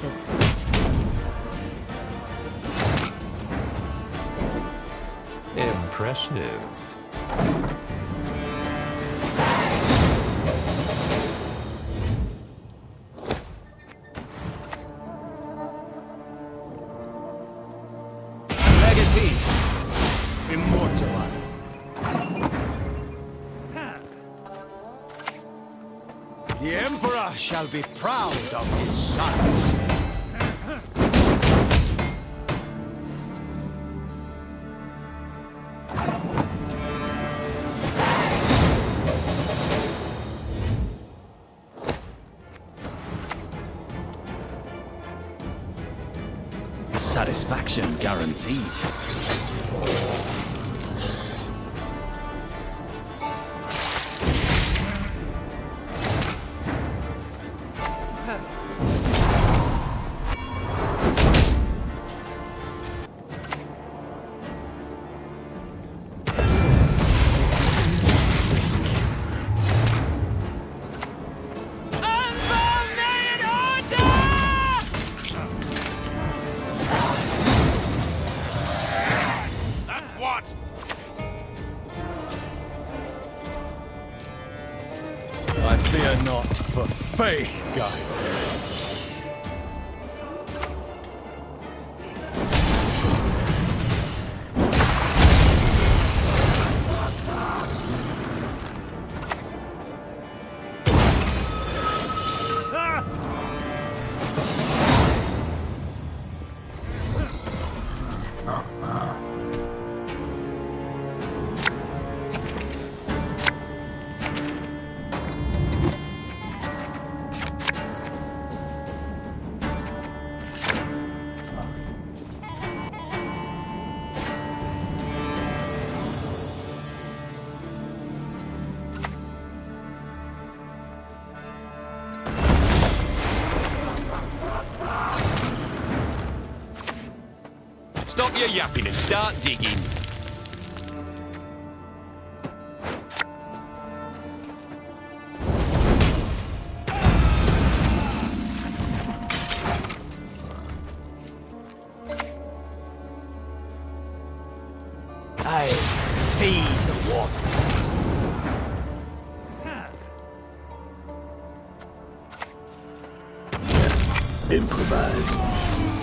matters. Impressive. Legacy immortalized. The Emperor shall be proud of his sons. Satisfaction guaranteed. I fear not, for faith guides me. Stop your yapping and start digging. I feed the water. Improvise.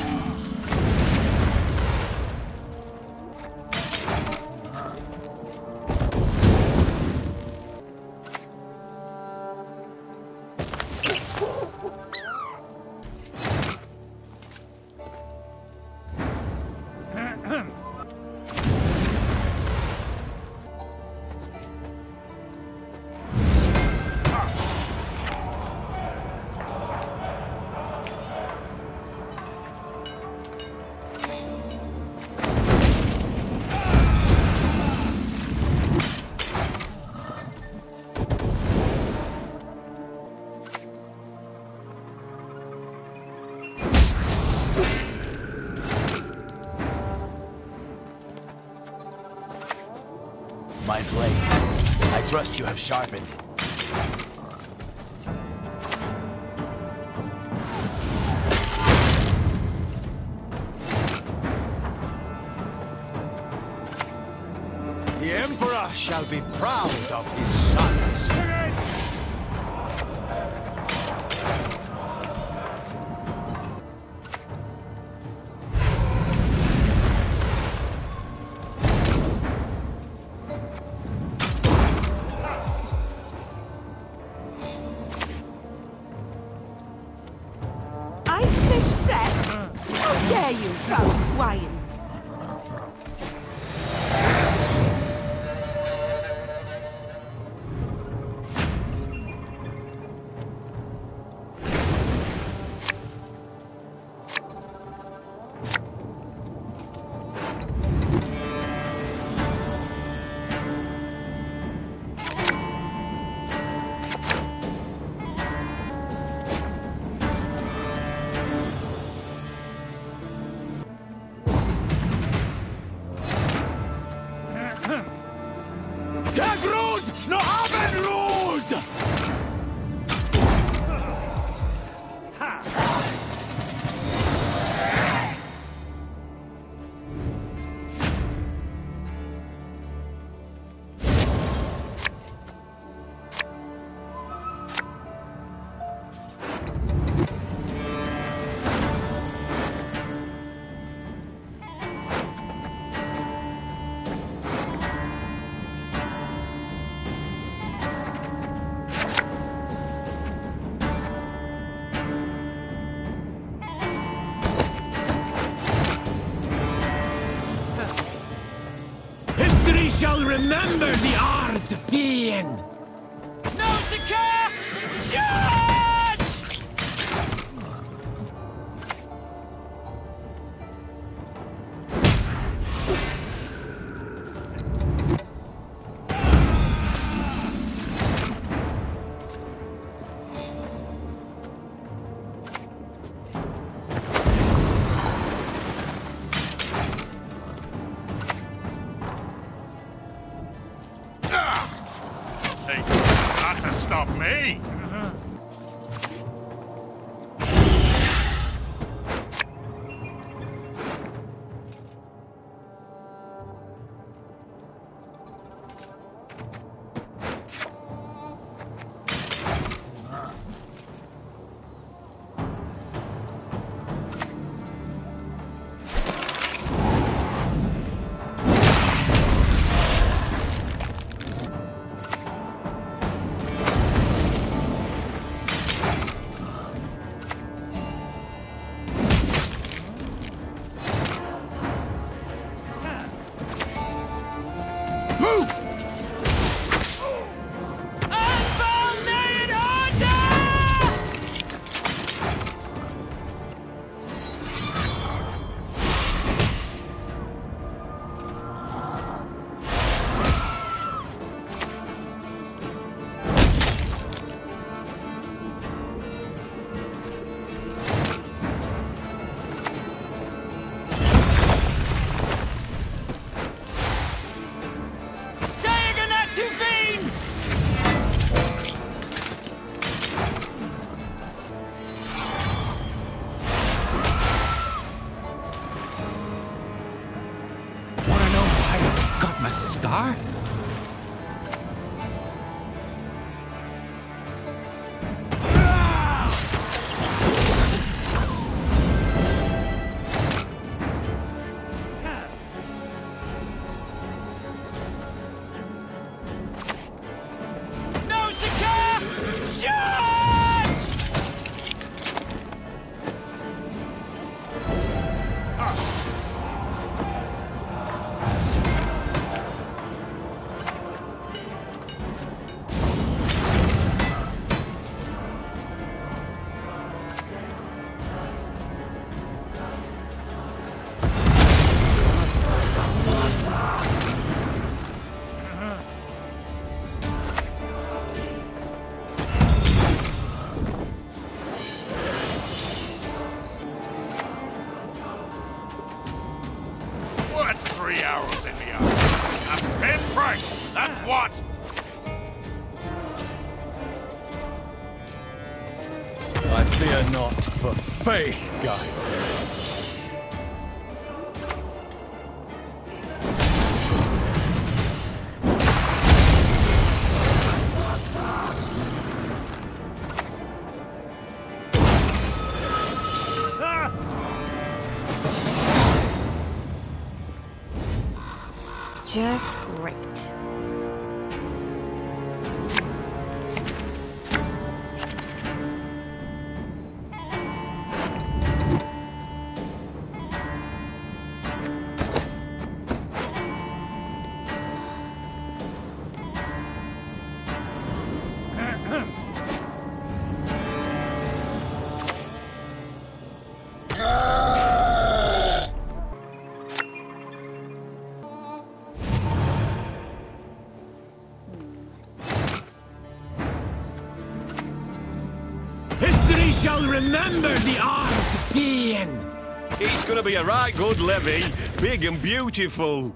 My blade. I trust you have sharpened it. The Emperor shall be proud of his sons. I fish breath? How dare you, foul swine! shall remember the art of being. Nausicaa! Charge! Not to stop me! A scar? Nausicaa! Charge! What's 3 arrows in the eye? A pinprick! That's what! I fear not, for faith guides me. Just great. History shall remember the art of being. It's gonna be a right good levy, big and beautiful.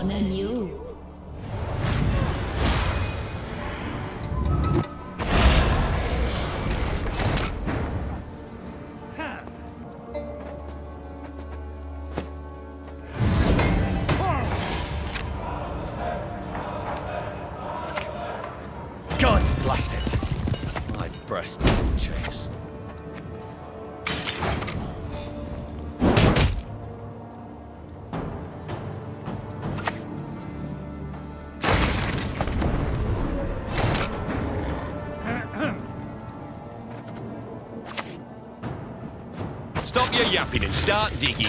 born anew. God's blast it! My breast chafes. Stop your yapping and start digging.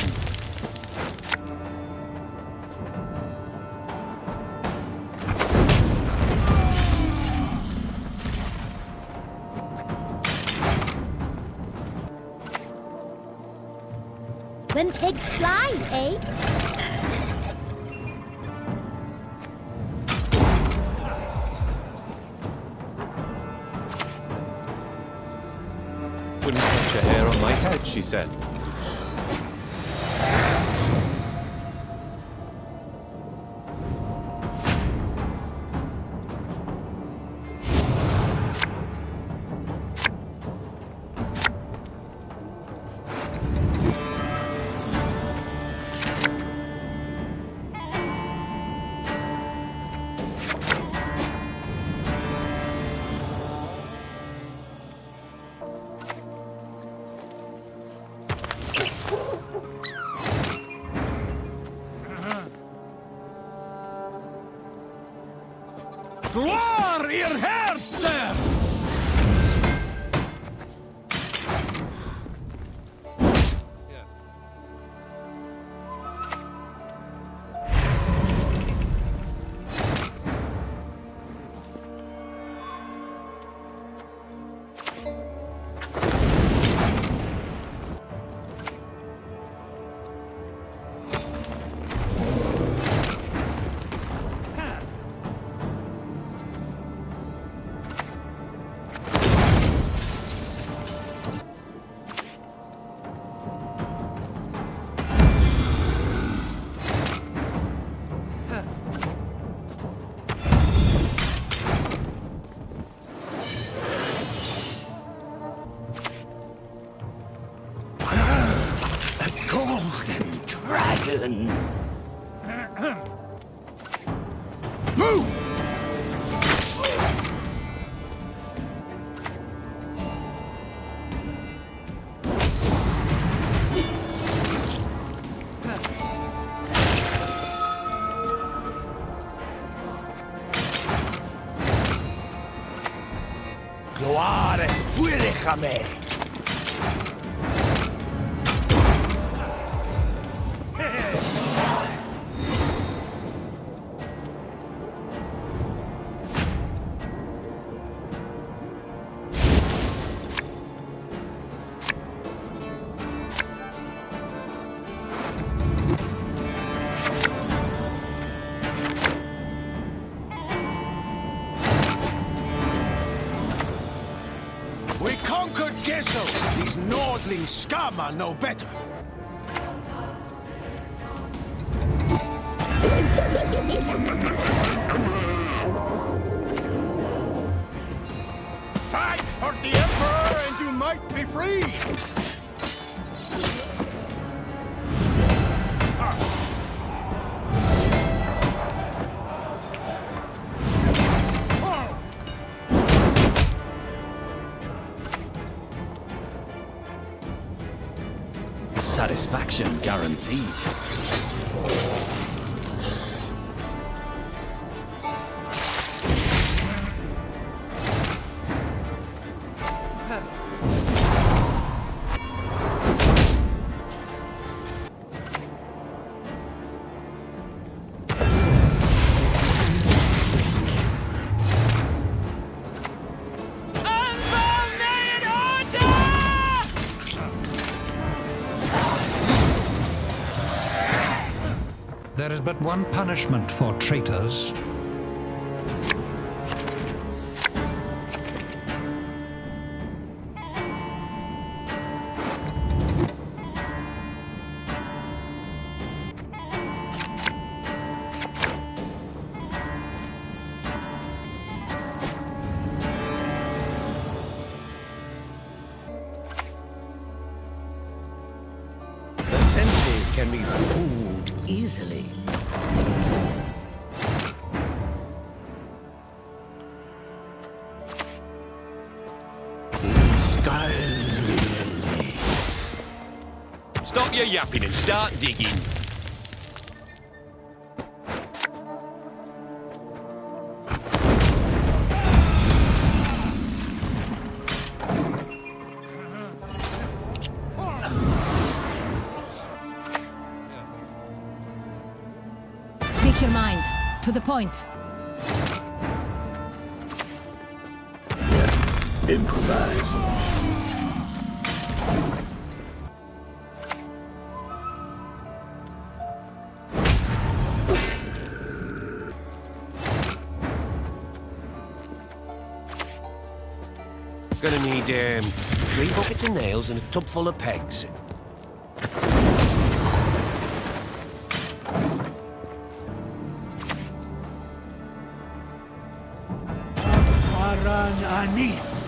When pigs fly, eh? Wouldn't touch a hair on my head, she said. Gloire ihr Herzen! Golden dragon! Move! Gloire es fuere jamé! We conquered Gesso! These Nordling scum are no better! Fight for the Emperor and you might be free! Satisfaction guaranteed. There is but one punishment for traitors. enemies can be fooled easily. Stop your yapping and start digging. Speak your mind. To the point. Improvise. Gonna need 3 buckets of nails and a tub full of pegs. Aran Anis.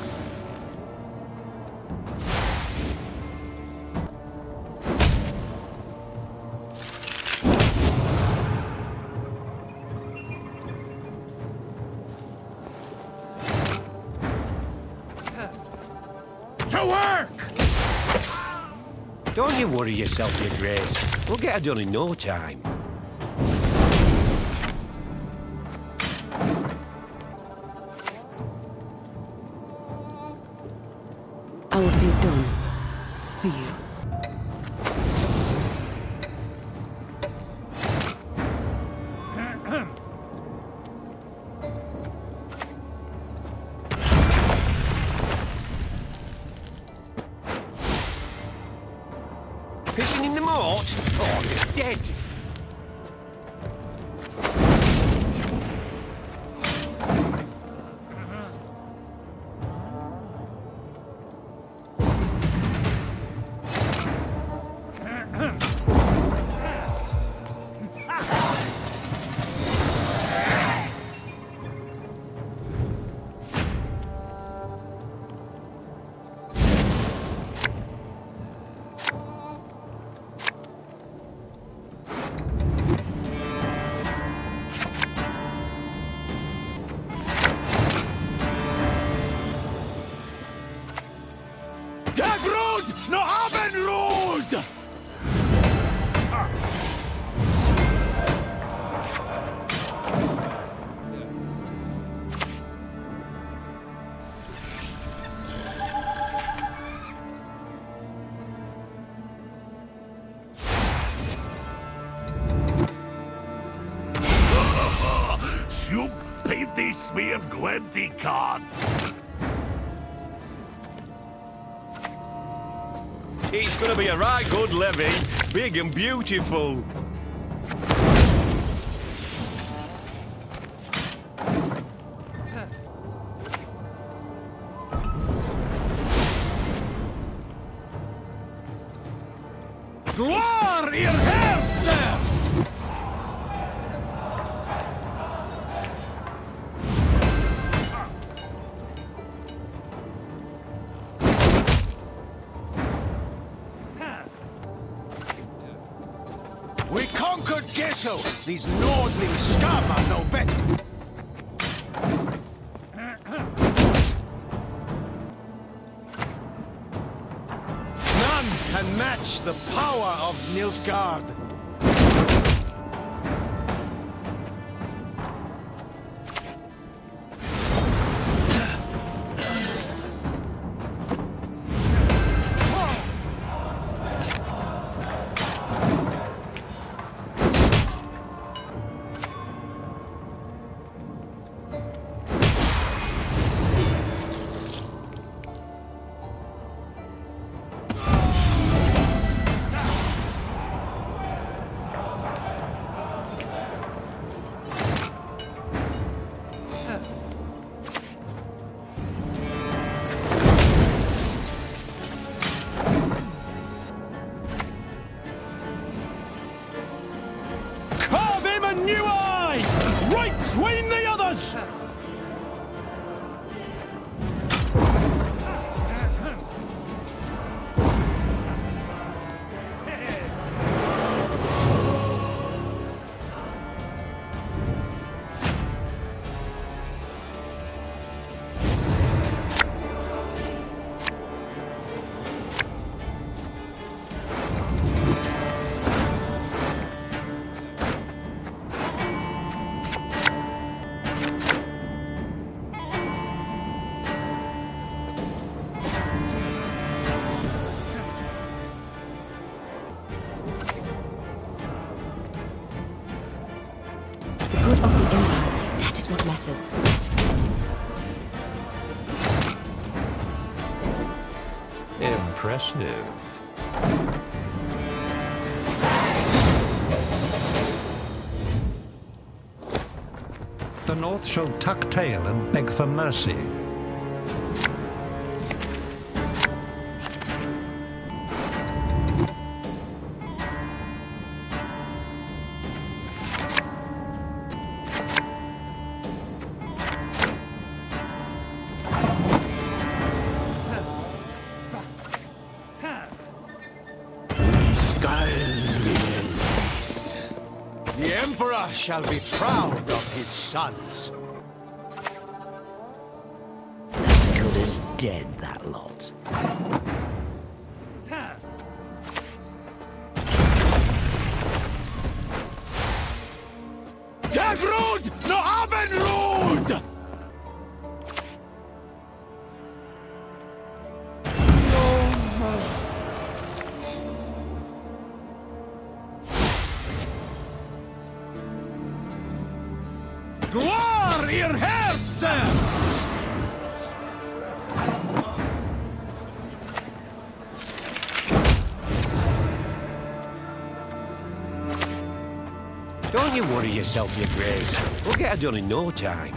To work! Don't you worry yourself, Your Grace. We'll get her done in no time. I will see it done for you. Pissing in the moat? Oh, you're dead. No Abendrod! Shoop, paint these smear Gwenty cards. It's gonna be a right good levy, big and beautiful. Gloire ihr Herzen! We conquered Gesso! These Nordling scum are no better! None can match the power of Nilfgaard! New eye! Right between the others! of the Empire. That is what matters. Impressive. The North shall tuck tail and beg for mercy. The Emperor shall be proud of his sons. As good as dead, that lot. Dagrud! No Avenrud! Gloire ihr Herzen! Don't you worry yourself, your grace. We'll get it done in no time.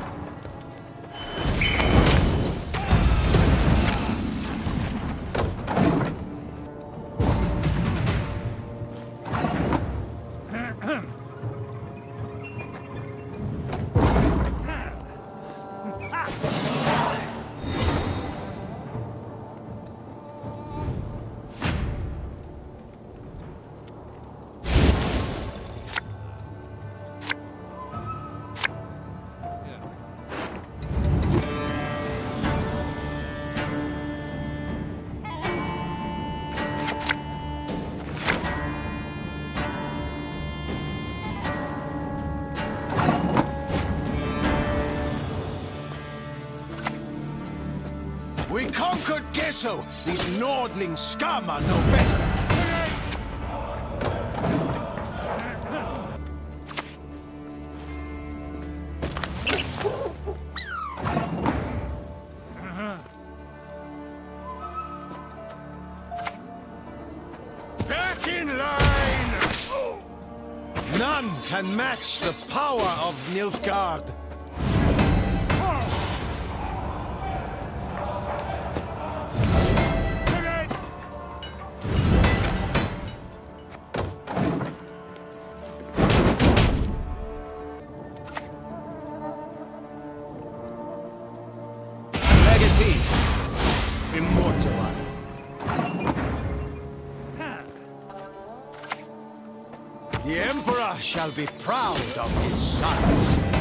We conquered Gesso! These Nordling scum are no better! Back in line! None can match the power of Nilfgaard. Legacy immortalized. The Emperor shall be proud of his sons.